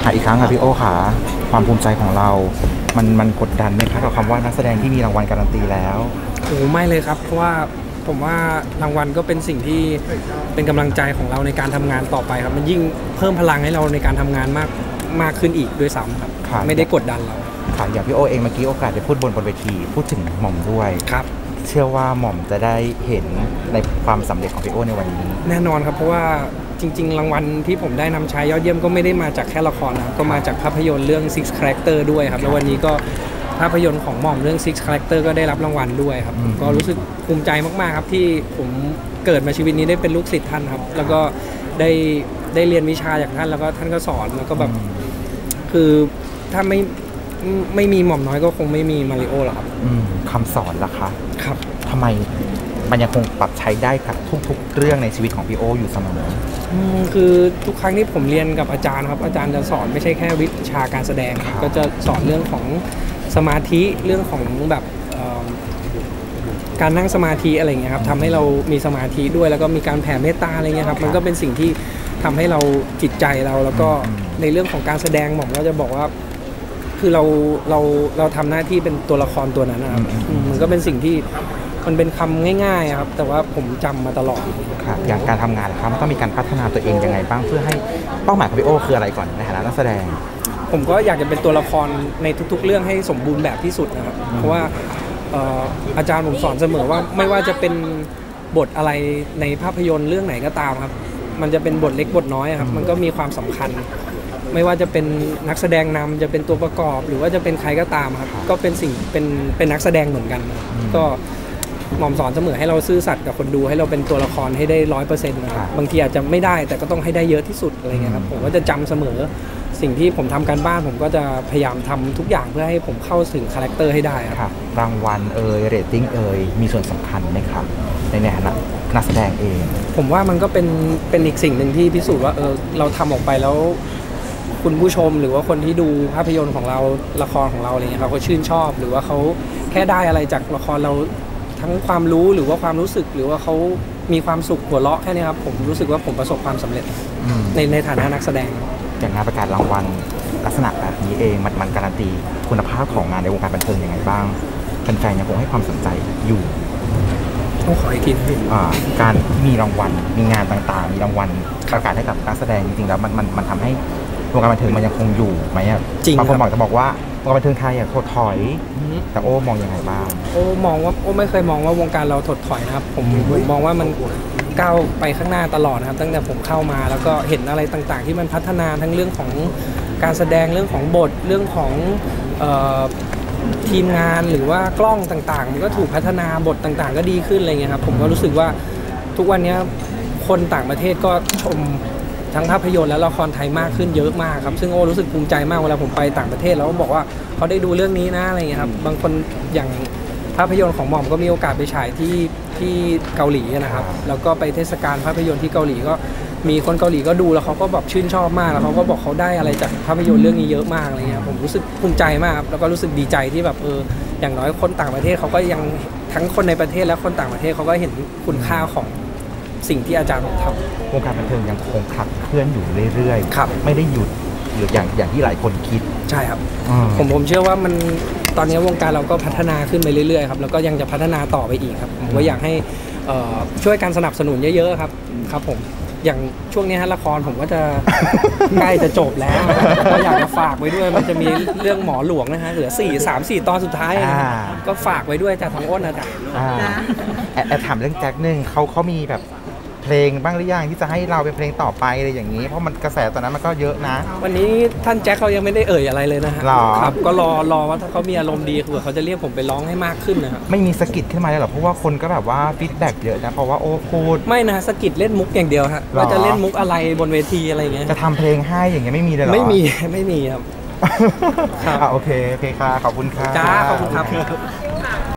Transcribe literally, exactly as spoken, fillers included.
ค่ะอีกครั้งค่ะพี่โอขาความภูมิใจของเรา มันมันกดดันไหมคะกับคำว่านักแสดงที่มีรางวัลการันตีแล้วโอ้ไม่เลยครับเพราะว่าผมว่ารางวัลก็เป็นสิ่งที่เป็นกำลังใจของเราในการทำงานต่อไปครับมันยิ่งเพิ่มพลังให้เราในการทำงานมากมากขึ้นอีกด้วยซ้ำครับไม่ได้กดดันเราค่ะอย่างพี่โอเองเมื่อกี้โอกาสได้พูดบนบนเวทีพูดถึงหม่อมด้วยครับเชื่อว่าหม่อมจะได้เห็นในความสำเร็จของพี่โอในวันนี้แน่นอนครับเพราะว่าจริงๆรางวัลที่ผมได้นำใช้ยอดเยี่ยมก็ไม่ได้มาจากแค่ละครนะก็มาจากภาพยนตร์เรื่อง Six Character ด้วยครับแล้ววันนี้ก็ภาพยนตร์ของหม่อมเรื่อง Six Character ก็ได้รับรางวัลด้วยครับก็รู้สึกภูมิใจมากๆครับที่ผมเกิดมาชีวิตนี้ได้เป็นลูกศิษย์ท่านครับแล้วก็ได้ได้เรียนวิชาจากท่านแล้วก็ท่านก็สอนแล้วก็แบบคือถ้าไม่ไม่มีหม่อมน้อยก็คงไม่มีมาริโอหรอกครับคำสอนล่ะคะครับทำไมมันยังคงปรับใช้ได้กับทุกๆเรื่องในชีวิตของพี่โออยู่เสมอคือทุกครั้งที่ผมเรียนกับอาจารย์ครับอาจารย์จะสอนไม่ใช่แค่วิชาการแสดงก็จะสอนเรื่องของสมาธิเรื่องของแบบการนั่งสมาธิอะไรเงี้ยครับทำให้เรามีสมาธิด้วยแล้วก็มีการแผ่เมตตาอะไรเงี้ยครับมันก็เป็นสิ่งที่ทำให้เราจิตใจเราแล้วก็ในเรื่องของการแสดงหม่อมก็จะบอกว่าคือเราเราเราทำหน้าที่เป็นตัวละครตัวนั้นนะครับมันก็เป็นสิ่งที่มันเป็นคำง่ายๆครับแต่ว่าผมจำมาตลอดครับอย่างการทำงานครับมันต้องมีการพัฒนาตัวเองยังไงบ้างเพื่อให้เป้าหมายของพี่โอคืออะไรก่อนในฐานะนักแสดงผมก็อยากจะเป็นตัวละครในทุกๆเรื่องให้สมบูรณ์แบบที่สุดนะครับเพราะว่าอาจารย์ผมสอนเสมอว่าไม่ว่าจะเป็นบทอะไรในภาพยนตร์เรื่องไหนก็ตามครับมันจะเป็นบทเล็กบทน้อยครับมันก็มีความสำคัญไม่ว่าจะเป็นนักแสดงนำจะเป็นตัวประกอบหรือว่าจะเป็นใครก็ตามครับก็เป็นสิ่งเป็นเป็นนักแสดงเหมือนกันก็หม่อมสอนเสมอให้เราซื่อสัตย์กับคนดูให้เราเป็นตัวละครให้ได้ร้อยเปอร์เซ็นต์นะครับบางทีอาจจะไม่ได้แต่ก็ต้องให้ได้เยอะที่สุดอะไรเงี้ยครับผมก็จะจำเสมอสิ่งที่ผมทำการบ้านผมก็จะพยายามทำทุกอย่างเพื่อให้ผมเข้าถึงคาแรคเตอร์ให้ได้ครับรางวัลเอ่ยเรตติ้งเอ่ยมีส่วนสำคัญไหมครับในฐานะนักแสดงเองผมว่ามันก็เป็นเป็นอีกสิ่งหนึ่งที่พิสูจน์ว่าเออเราทำออกไปแล้วคุณผู้ชมหรือว่าคนที่ดูภาพยนตร์ของเราละครของเราอะไรเงี้ยเขาก็ชื่นชอบหรือว่าเขาแค่ได้อะไรจากละครเราทั้งความรู้หรือว่าความรู้สึกหรือว่าเขามีความสุขหัวเราะแค่นี้ครับผมรู้สึกว่าผมประสบความสำเร็จในในฐานะนักแสดงอย่างงานประกาศรางวัลลักษณะแบบนี้เองมันมันการันตีคุณภาพของงานในวงการบันเทิงยังไงบ้างแฟนๆยังคงให้ความสนใจอยู่ต้องขออีกทีนึงการที่มีรางวัลมีงานต่างๆมีรางวัลประกาศให้กับนักแสดงจริงๆแล้วมันมันมันทำให้วงการบันเทิงมันยังคงอยู่ไหมอ่ะบางคนบอกจะบอกว่าวงการบันเทิงไทยอ่ะถดถอยแต่โอ้มองยังไงบ้างโอ้มองว่าโอ้ไม่เคยมองว่าวงการเราถดถอยนะครับผมผมมองว่ามันก้าวไปข้างหน้าตลอดนะครับตั้งแต่ผมเข้ามาแล้วก็เห็นอะไรต่างๆที่มันพัฒนาทั้งเรื่องของการแสดงเรื่องของบทเรื่องของทีมงานหรือว่ากล้องต่างๆมันก็ถูกพัฒนาบทต่างๆก็ดีขึ้นอะไรเงี้ยครับผมก็รู้สึกว่าทุกวันนี้คนต่างประเทศก็ชมทั้งภาพยนตร์และละครไทยมากขึ้นเยอะมากครับซึ่งโอ้รู้สึกภูมิใจมากเวลาผมไปต่างประเทศแล้วก็บอกว่าเขาได้ดูเรื่องนี้นะอะไรเงี้ยครับบางคนอย่างภาพยนตร์ของหม่อมก็มีโอกาสไปฉายที่ที่เกาหลีนะครับแล้วก็ไปเทศกาลภาพยนตร์ที่เกาหลีก็มีคนเกาหลีก็ดูแล้วเขาก็แบบชื่นชอบมากแล้วเขาก็บอกเขาได้อะไรจากภาพยนตร์เรื่องนี้เยอะมากอะไรเงี้ยผมรู้สึกภูมิใจมากแล้วก็รู้สึกดีใจที่แบบเอออย่างน้อยคนต่างประเทศเขาก็ยังทั้งคนในประเทศและคนต่างประเทศเขาก็เห็นคุณค่าของสิ่งที่อาจารย์ทำวงการบันเทิงยังคงขับเคลื่อนอยู่เรื่อยๆไม่ได้หยุดหรืออย่างอย่างที่หลายคนคิดใช่ครับผมผมเชื่อว่ามันตอนนี้วงการเราก็พัฒนาขึ้นไปเรื่อยๆครับแล้วก็ยังจะพัฒนาต่อไปอีกครับผมก็อยากให้ช่วยการสนับสนุนเยอะๆครับครับผมอย่างช่วงนี้ละครผมก็จะใกล้จะจบแล้วก็อยากจะฝากไว้ด้วยมันจะมีเรื่องหมอหลวงนะฮะเหลือสี่ สาม สี่ตอนสุดท้ายก็ฝากไว้ด้วยจากทางอ้นนะจ๊ะแอบถามเรื่องแจ็คนึงเขาเขามีแบบเพลงบ้างหรือยังที่จะให้เราเป็นเพลงต่อไปอะไรอย่างนี้เพราะมันกระแสตอนนั้นมันก็เยอะนะวันนี้ท่านแจ็คเขายังไม่ได้เอ่ยอะไรเลยนะฮะครับก็รอรอว่าถ้าเขามีอารมณ์ดีคือเขาจะเรียกผมไปร้องให้มากขึ้นนะครับไม่มีสกิดขึ้นมาเลยหรอเพราะว่าคนก็แบบว่าฟีดแบ็กเยอะนะเพราะว่าโอ้พูดไม่นะสกิดเล่นมุกอย่างเดียวฮะว่าจะเล่นมุกอะไรบนเวทีอะไรเงี้ยจะทำเพลงให้อย่างเงี้ยไม่มีเลยหรอไม่มีไม่มีครับโอเคโอเคค่ะขอบคุณค่ะจ้าขอบคุณครับ